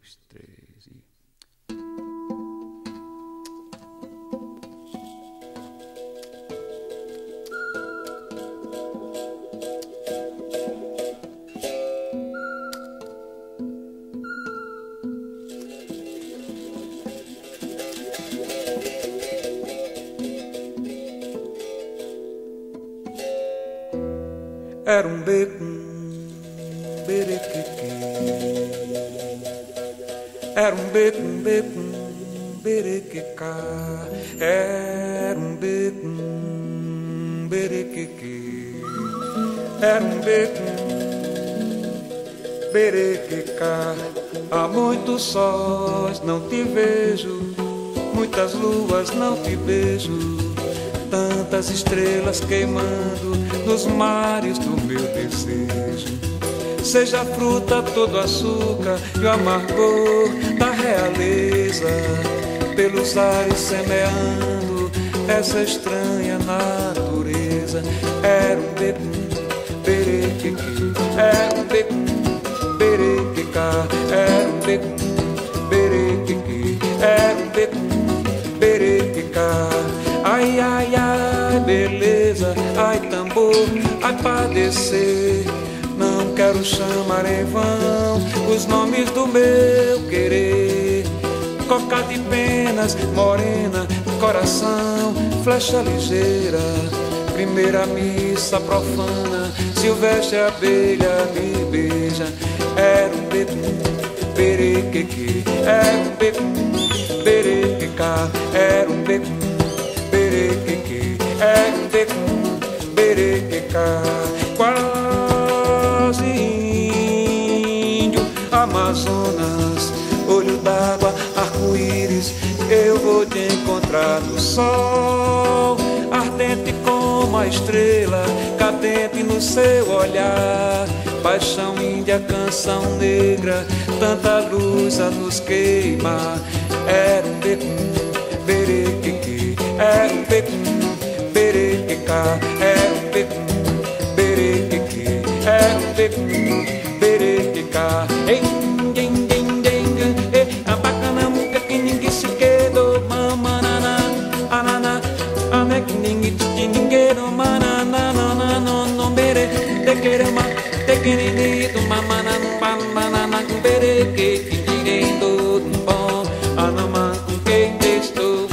dois, três e... Era um beco, berequeque. Era um beco, berequeca. Era um beco, berequeque. Era um beco, berequeca. Há muitos sóis não te vejo, muitas luas não te beijo, tantas estrelas queimando nos mares do meu desejo. Seja a fruta todo açúcar e o amargor da realeza, pelos ares semeando essa estranha natureza. Era um beco, berequeque. Era um beco, berequeca. Era um beco, berequeque. Era um beco, berequeca. Ai, ai, ai, beleza, ai, tambor, ai, padecer. Não quero chamar em vão os nomes do meu querer. Coca de penas, morena, coração, flecha ligeira. Primeira missa profana, silvestre abelha me beija. Era um beco, berequeque. Era um beco, berequeca. Era um beco, berequeque. Era um beco, berequeca. Quase índio, Amazonas, olho d'água, arco-íris. Eu vou te encontrar no sol, ardente como a estrela, cadente no seu olhar. Paixão índia, canção negra, tanta luz a nos queimar. Era um beco, berequeque. Era um beco, berequeca. Era um beco, berequeque. Era um beco, berequeca. Ei, abacana muca que ninguém se quedou, mamanana, anana, anek ninguém te ninguém, manana, no, no, bere, te querema, te querido, mamana, banana, berequeque, ninguém do bom, anama, com quem estou.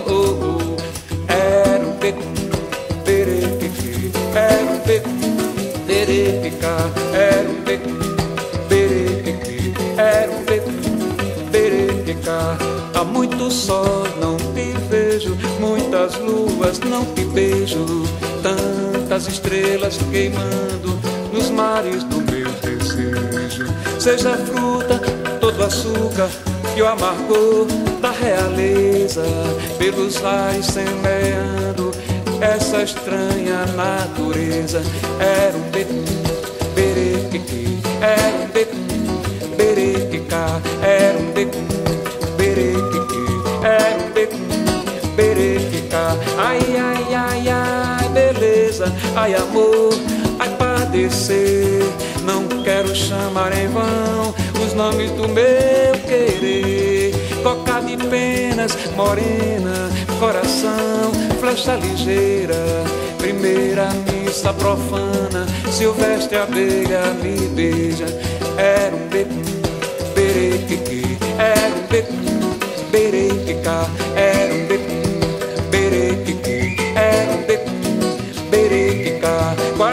Era um beco, berequeque. Era um beco, berequeca. Era um beco, berequeque. Era um beco, berequeca. Há muito sol não te vejo, muitas luas não te beijo, tantas estrelas queimando nos mares do meu desejo. Seja a fruta, todo açúcar e o amargor da realeza, pelos ares semeando essa estranha natureza. Era um beco, berequeque. Era um beco, berequeca. Era um beco, berequeque. Era um beco, berequeca. Ai, ai, ai, ai, beleza, ai, amor, ai, padecer. Não quero chamar em vão os nomes do meu querer. Coca de penas, morena, coração, flecha ligeira. Primeira missa profana, silvestre abelha me beija. Era um beco, berequeque. Era um beco, berequeca. Era um beco, berequeque. Era um beco, berequeca.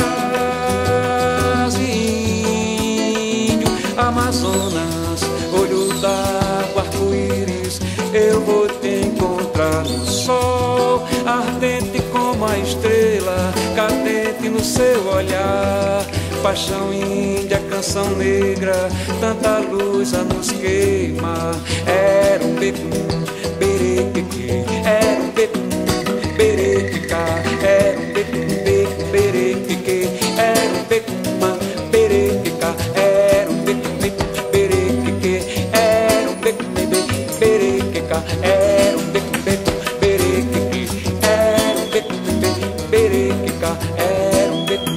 Quase índio, Amazonas, olho d'água, arco-íris. Eu vou te encontrar no sol, ardente como a estrela, cadente no seu olhar. Paixão índia, canção negra, tanta luz a nos queimar. Era um beco, berequeque. Era um beco, berequeca. Era um beco, berequeque. Era um beco, berequeca. Era um beco, berequeque. Era um beco, berequeca. Era um beco, berequeque. Era um beco, berequeca. Era um beco,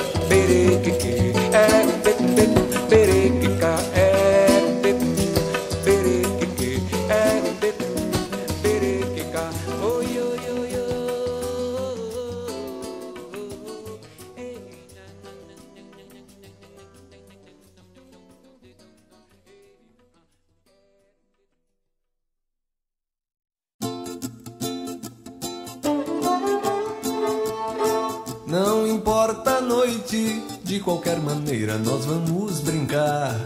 berequeque. Era um beco, berequeca. Era um beco, noite, de qualquer maneira nós vamos brincar.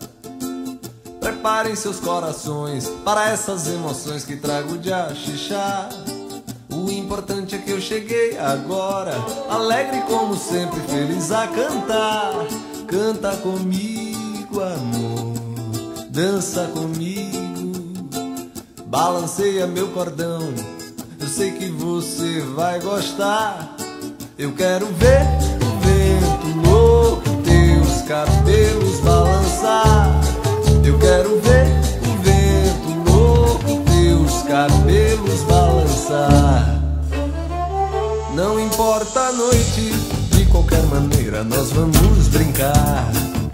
Preparem seus corações para essas emoções que trago de axixá. O importante é que eu cheguei agora, alegre como sempre, feliz a cantar. Canta comigo, amor, dança comigo, balanceia meu cordão, eu sei que você vai gostar. Eu quero ver o vento louco, teus cabelos balançar. Eu quero ver o vento louco, teus cabelos balançar. Não importa a noite, de qualquer maneira nós vamos brincar.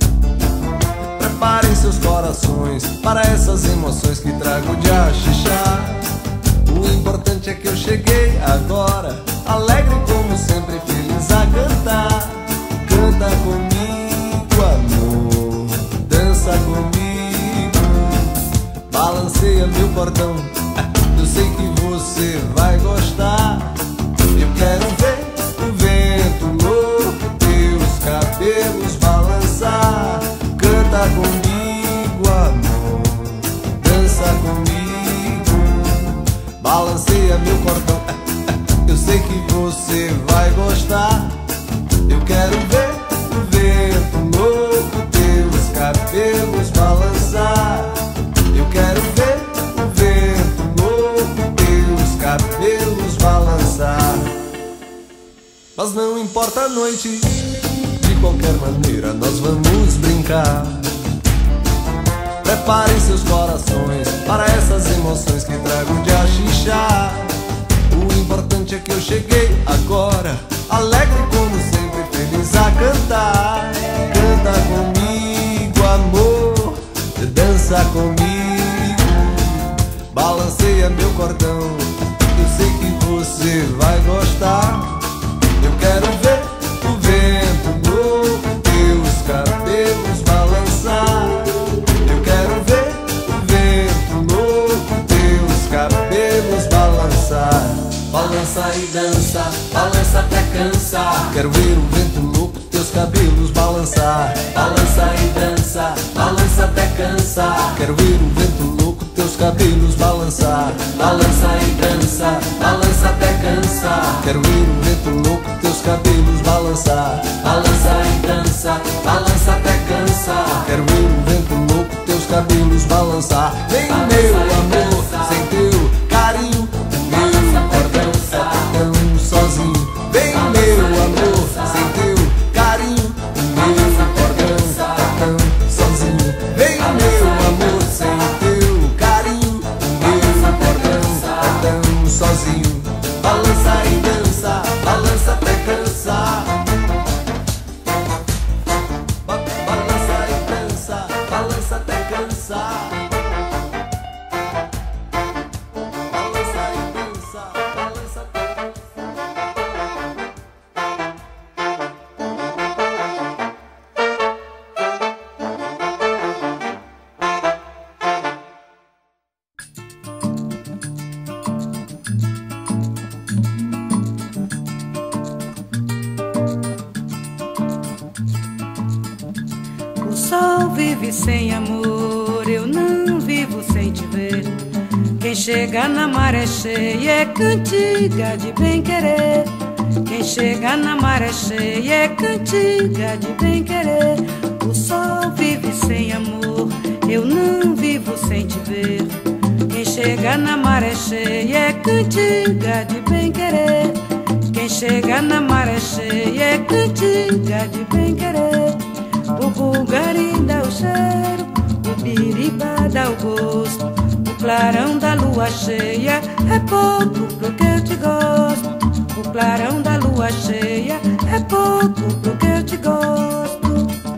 Preparem seus corações para essas emoções que trago de axixá. O importante é que eu cheguei agora, alegre como sempre, feliz a cantar. Canta comigo, amor, dança comigo, balanceia meu cordão, eu sei que você vai gostar. Eu quero ver o vento louco, teus cabelos balançar. Canta comigo, amor, dança comigo, balanceia meu cordão, eu sei que você vai gostar. Eu quero ver o vento louco, teus cabelos balançar. Eu quero ver o vento louco, teus cabelos balançar. Mas não importa a noite, de qualquer maneira nós vamos brincar. Preparem seus corações para essas emoções que trago de axixá. O importante é que eu cheguei agora, alegre como sempre, feliz a cantar. Canta comigo, amor, dança comigo, balanceia meu cordão, eu sei que você vai gostar. Eu quero ver o vento louco, teus cabelos balançar. Eu quero ver o vento louco, teus cabelos balançar. Balança e dança, balança até cansar. Quero ver o vento louco, teus cabelos balançar. Balança e dança, balança até cansar. Quero ver o vento louco, teus cabelos balançar. Balança e dança, balança até cansar. Quero ver o vento louco, teus cabelos balançar. Balança e dança, balança até cansar. Quero ver o vento louco, teus cabelos balançar. Vem meu amor, sem teu carinho, meu cordão é tão sozinho. Vem meu amor, sem teu carinho, meu cordão é tão sozinho. Vem meu amor, sem teu carinho, meu cordão é tão sozinho. Balança e dança, balança até cansar. Balança e dança, balança até cansar. Balança e dança, balança até O sol vive sem amor, eu não vivo sem te ver. Quem chega na maré cheia é cantiga de bem-querer. Quem chega na maré cheia é cantiga de bem-querer. O sol vive sem amor, eu não vivo sem te ver. Quem chega na maré cheia é cantiga de bem-querer. Quem chega na maré cheia é cantiga de bem-querer. O bulgari dá o cheiro, o biribá dá o gosto. O clarão da lua cheia é pouco pro que eu te gosto. O clarão da lua cheia é pouco pro que eu te gosto.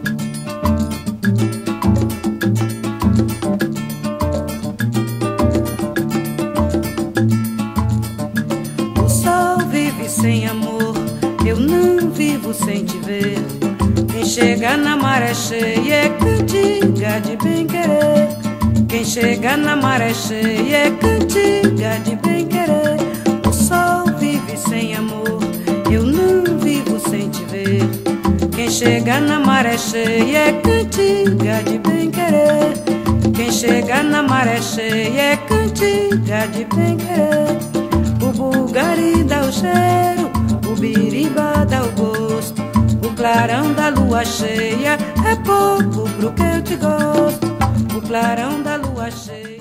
O sol vive sem amor, eu não vivo sem te ver. Quem chega na maré cheia é cantiga de bem-querer. Quem chega na maré cheia é cantiga de bem-querer. O sol vive sem amor, eu não vivo sem te ver. chega na maré cheia é cantiga de bem-querer. Quem chega na maré cheia é cantiga de bem-querer. O bugari dá o cheiro, o biriba dá o gosto. O clarão da lua cheia é pouco pro que eu te gosto. O clarão da lua cheia.